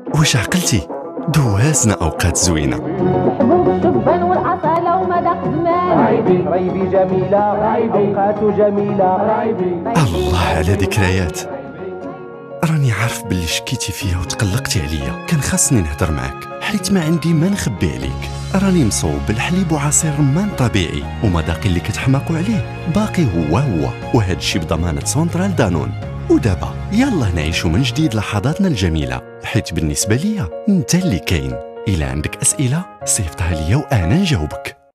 واش عقلتي؟ دوازنا اوقات زوينه. حبوب الشبان والأصالة ومذاق زمان. رايبي جميلة، أوقات جميلة. الله على ذكريات. راني عارف باللي شكيتي فيا وتقلقتي عليا، كان خاصني نهضر معاك حيت ما عندي ما نخبي عليك. راني مصوب بالحليب وعصير رمان طبيعي، ومذاقي اللي كتحماقوا عليه باقي هو، وهذا الشيء بضمانة سونترال دانون. ودابا يلا نعيشوا من جديد لحظاتنا الجميلة، حيت بالنسبة ليا انت اللي كاين. إلا عندك أسئلة صيفطها ليا وأنا نجاوبك.